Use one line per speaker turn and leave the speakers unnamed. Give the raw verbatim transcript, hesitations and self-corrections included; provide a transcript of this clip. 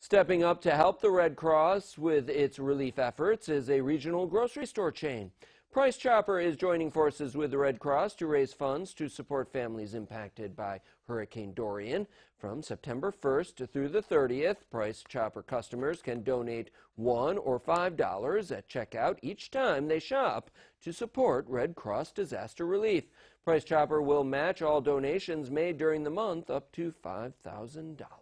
Stepping up to help the Red Cross with its relief efforts is a regional grocery store chain. Price Chopper is joining forces with the Red Cross to raise funds to support families impacted by Hurricane Dorian. From September first through the thirtieth, Price Chopper customers can donate one or five dollars at checkout each time they shop to support Red Cross disaster relief. Price Chopper will match all donations made during the month up to five thousand dollars.